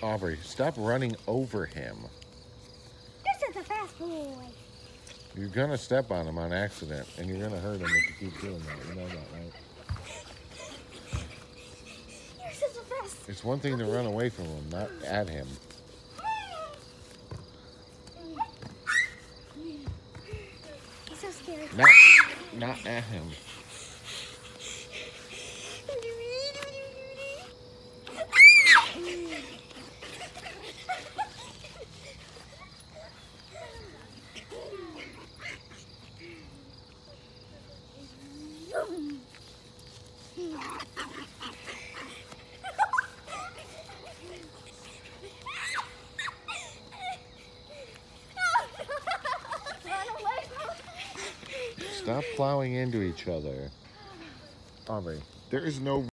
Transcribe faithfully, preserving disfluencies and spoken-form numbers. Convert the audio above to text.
Aubrey, stop running over him. This is a fast boy. You're gonna step on him on accident, and you're gonna hurt him if you keep doing that. You know that, right? You're such a fast. It's one thing to run away from him, not at him. He's so scary. Not, not at him. Stop plowing into each other. Aubrey, there is no